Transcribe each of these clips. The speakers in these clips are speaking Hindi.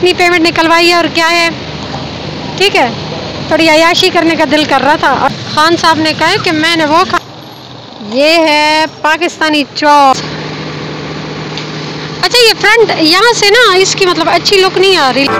कितनी पेमेंट निकलवाई है और क्या है, ठीक है। थोड़ी अय्याशी करने का दिल कर रहा था और खान साहब ने कहा कि मैंने वो खा। ये है पाकिस्तानी चौक। अच्छा, ये फ्रंट यहाँ से ना इसकी मतलब अच्छी लुक नहीं आ रही।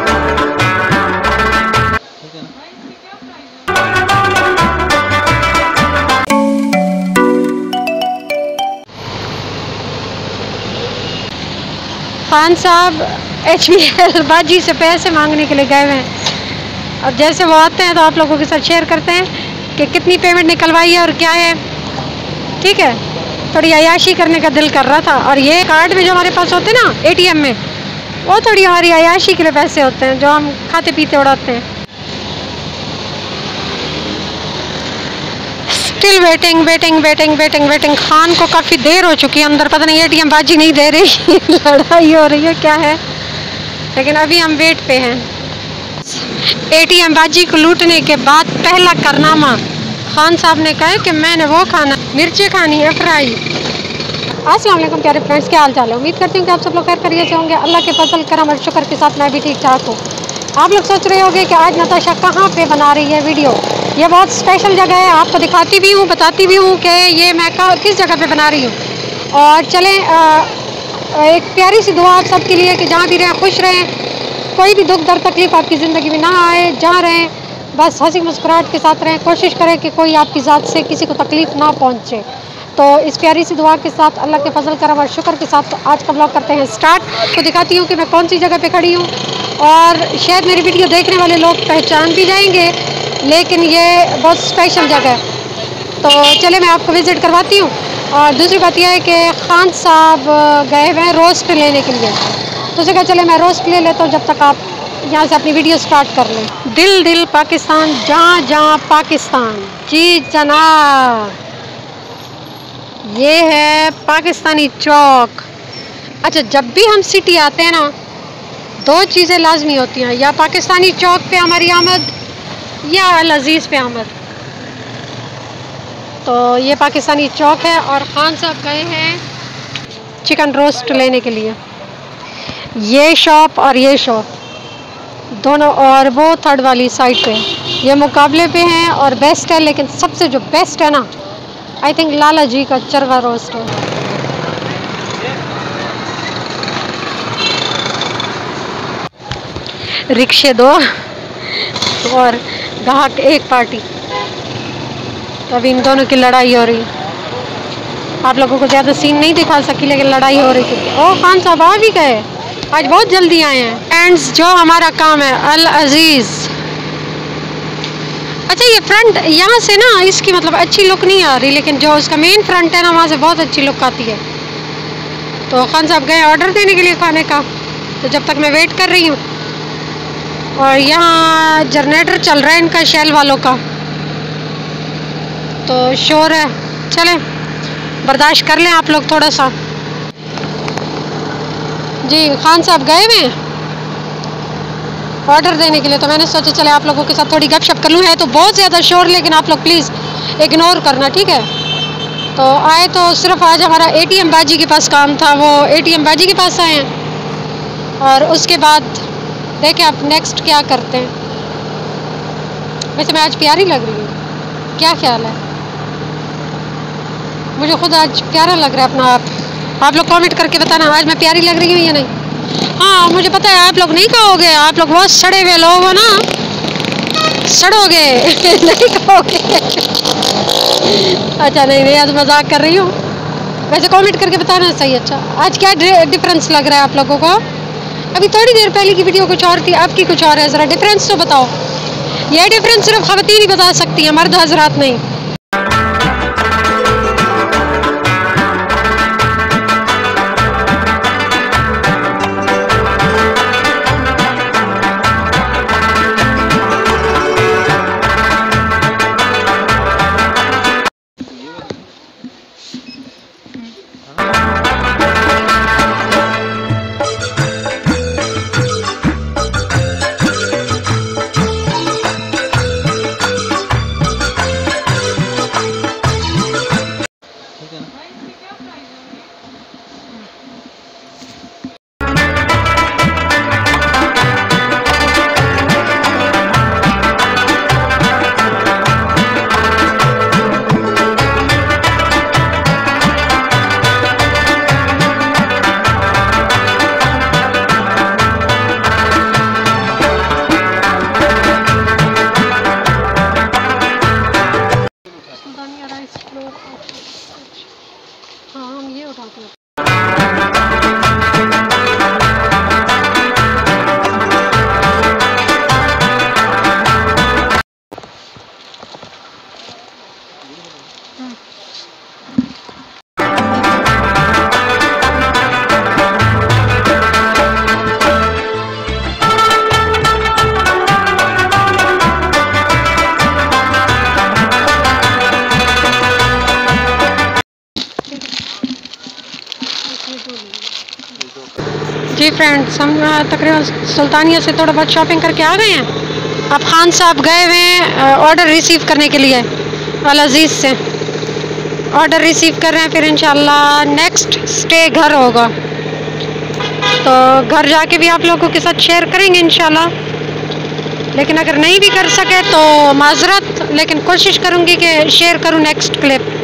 खान साहब HBL बाजी से पैसे मांगने के लिए गए हुए हैं। अब जैसे वो आते हैं तो आप लोगों के साथ शेयर करते हैं कि कितनी पेमेंट निकलवाई है और क्या है, ठीक है। थोड़ी अय्याशी करने का दिल कर रहा था और ये कार्ड में जो हमारे पास होते हैं ना ATM में, वो थोड़ी हमारी अय्याशी के लिए पैसे होते हैं जो हम खाते पीते उड़ाते हैं। Still waiting waiting waiting waiting waiting. Khan को काफ़ी देर हो चुकी है अंदर, पता नहीं ATM बाजी नहीं दे रही लड़ाई हो रही है क्या है, लेकिन अभी हम वेट पे हैं। ATM बाजी को लूटने के बाद पहला कारनामा, खान साहब ने कहा कि मैंने वो खाना, मिर्चें खानी है फ्राई। अस्सलाम वालेकुम प्यारे फ्रेंड्स, क्या हाल चाल है। उम्मीद करती हूँ कि आप सब लोग खैर खैरियत से होंगे। अल्लाह के फजल करम और शुक्र के साथ मैं भी ठीक ठाक हूँ। आप लोग सोच रहे होंगे कि आज नताशा कहाँ पे बना रही है वीडियो। ये बहुत स्पेशल जगह है, आपको दिखाती भी हूँ, बताती भी हूँ कि ये मैं किस जगह पे बना रही हूँ। और चलें, एक प्यारी सी दुआ आप सबके लिए कि जहाँ भी रहें खुश रहें, कोई भी दुख दर्द तकलीफ़ आपकी ज़िंदगी में ना आए, जहाँ रहें बस हंसी मुस्कुराहट के साथ रहें। कोशिश करें कि कोई आपकी ज़ात से किसी को तकलीफ़ ना पहुँचे। तो इस प्यारी सी दुआ के साथ, अल्लाह के फजल करम और शुक्र के साथ आज का ब्लॉग करते हैं स्टार्ट। तो दिखाती हूँ कि मैं कौन सी जगह पे खड़ी हूँ और शायद मेरी वीडियो देखने वाले लोग पहचान भी जाएंगे, लेकिन ये बहुत स्पेशल जगह है। तो चले मैं आपको विज़िट करवाती हूँ। और दूसरी बात यह है कि खान साहब गए हुए हैं रोस्ट लेने के लिए, तो उसे कहा चले मैं रोस्ट ले लेता हूँ जब तक आप यहाँ से अपनी वीडियो स्टार्ट कर लें। दिल दिल पाकिस्तान, जहाँ जहाँ पाकिस्तान। जी जनाब, ये है पाकिस्तानी चौक। अच्छा, जब भी हम सिटी आते हैं ना, दो चीज़ें लाजमी होती हैं, या पाकिस्तानी चौक पे हमारी आमद या अल अज़ीज़ पे आमद। तो ये पाकिस्तानी चौक है और खान साहब गए हैं चिकन रोस्ट लेने के लिए। ये शॉप और ये शॉप दोनों, और वो थर्ड वाली साइड पे, ये मुकाबले पे हैं और बेस्ट है। लेकिन सबसे जो बेस्ट है ना, आई थिंक लाला जी का चरगा रोस्ट है। रिक्शे दो और ग्राहक एक पार्टी, तो अभी इन दोनों की लड़ाई हो रही। आप लोगों को ज़्यादा सीन नहीं दिखा सकी, लेकिन लड़ाई हो रही थी। ओ खान साहब आ भी गए, आज बहुत जल्दी आए हैं। फ्रेंड्स, जो हमारा काम है अल अज़ीज़। अच्छा, ये फ्रंट यहाँ से ना इसकी मतलब अच्छी लुक नहीं आ रही, लेकिन जो उसका मेन फ्रंट है ना, वहाँ से बहुत अच्छी लुक आती है। तो खान साहब गए ऑर्डर देने के लिए खाने का, तो जब तक मैं वेट कर रही हूँ। और यहाँ जनरेटर चल रहा है इनका, शेल वालों का, तो शोर है। चलें, बर्दाश्त कर लें आप लोग थोड़ा सा। जी खान साहब गए हुए हैं ऑर्डर देने के लिए, तो मैंने सोचा चले आप लोगों के साथ थोड़ी गपशप कर लूँ। है तो बहुत ज़्यादा शोर, लेकिन आप लोग प्लीज़ इग्नोर करना, ठीक है। तो आए तो सिर्फ आज हमारा ATM बाजी के पास काम था, वो ATM बाजी के पास आए हैं। और उसके बाद देखें आप नेक्स्ट क्या करते हैं। वैसे मैं आज प्यारी लग रही हूँ, क्या ख्याल है? मुझे खुद आज प्यारा लग रहा है अपना आप लोग कमेंट करके बताना आज मैं प्यारी लग रही हूँ या नहीं। हाँ, मुझे पता है आप लोग नहीं कहोगे, आप लोग बहुत सड़े हुए लोग हो ना, सड़ोगे नहीं कहोगे। अच्छा नहीं नहीं, आज मजाक कर रही हूँ। वैसे कमेंट करके बताना सही। अच्छा, आज क्या डिफरेंस लग रहा है आप लोगों को? अभी थोड़ी देर पहले की वीडियो कुछ और थी, अब की कुछ और है। ज़रा डिफरेंस तो बताओ। यह डिफरेंस सिर्फ ख़वातीन ही बता सकती हैं, मर्द हजरात नहीं। फ्रेंड्स, हम तकरीबन सुल्तानिया से थोड़ा बहुत शॉपिंग करके आ गए हैं। अब खान साहब गए हुए हैं ऑर्डर रिसीव करने के लिए, अल अजीज़ से ऑर्डर रिसीव कर रहे हैं। फिर इंशाल्लाह नेक्स्ट स्टे घर होगा, तो घर जाके भी आप लोगों के साथ शेयर करेंगे इंशाल्लाह। लेकिन अगर नहीं भी कर सके तो माजरत, लेकिन कोशिश करूँगी कि शेयर करूँ नेक्स्ट क्लिप।